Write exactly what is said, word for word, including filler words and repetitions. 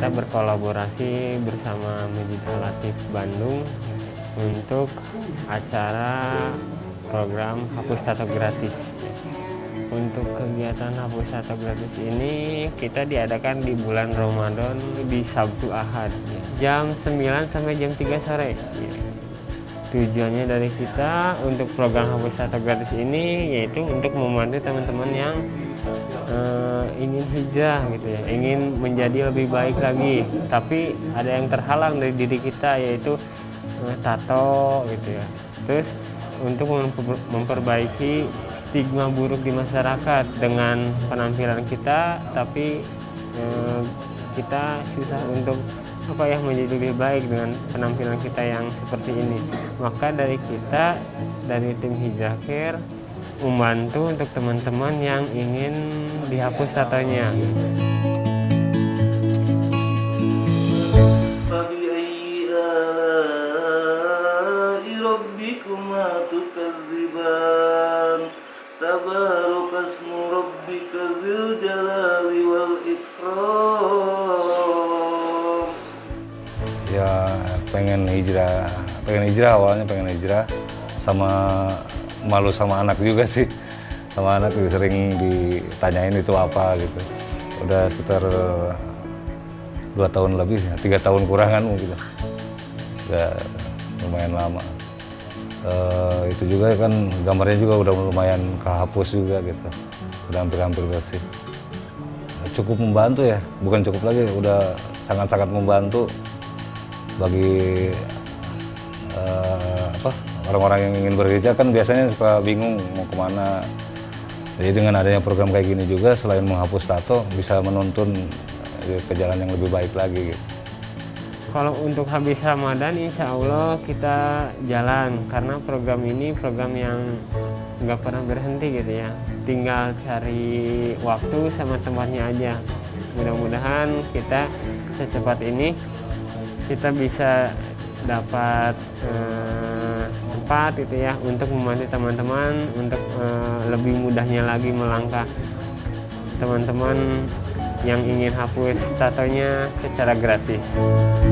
kita berkolaborasi bersama Masjid Al-Latif Bandung untuk acara program Hapus Tato Gratis. Untuk kegiatan Hapus Tato Gratis ini kita diadakan di bulan Ramadan di Sabtu Ahad, jam sembilan sampai jam tiga sore. Tujuannya dari kita untuk program Hapus Tato Gratis ini yaitu untuk membantu teman-teman yang uh, ingin hijrah gitu ya, ingin menjadi lebih baik lagi, tapi ada yang terhalang dari diri kita yaitu uh, tato gitu ya. Terus untuk memperbaiki stigma buruk di masyarakat dengan penampilan kita, tapi uh, kita susah untuk apa ya menjadi lebih baik dengan penampilan kita yang seperti ini. Maka dari kita, dari tim Hijrah Care membantu untuk teman-teman yang ingin dihapus tatonya. Ya pengen hijrah, pengen hijrah awalnya pengen hijrah sama malu sama anak juga sih, sama anak juga sering ditanyain itu apa gitu. Udah sekitar dua tahun lebih, tiga tahun kurangan gitu, udah lumayan lama. Uh, itu juga kan gambarnya juga udah lumayan kehapus juga gitu, udah hampir-hampir bersih. Cukup membantu ya, bukan cukup lagi, udah sangat-sangat membantu bagi uh, apa orang-orang yang ingin berhijrah kan biasanya suka bingung mau kemana. Jadi dengan adanya program kayak gini juga selain menghapus tato bisa menuntun ke jalan yang lebih baik lagi gitu. Kalau untuk habis Ramadan insya Allah kita jalan karena program ini program yang nggak pernah berhenti gitu ya. Tinggal cari waktu sama tempatnya aja. Mudah-mudahan kita secepat ini kita bisa dapat eh, tempat gitu ya untuk membantu teman-teman untuk eh, lebih mudahnya lagi melangkah teman-teman yang ingin hapus tatonya secara gratis.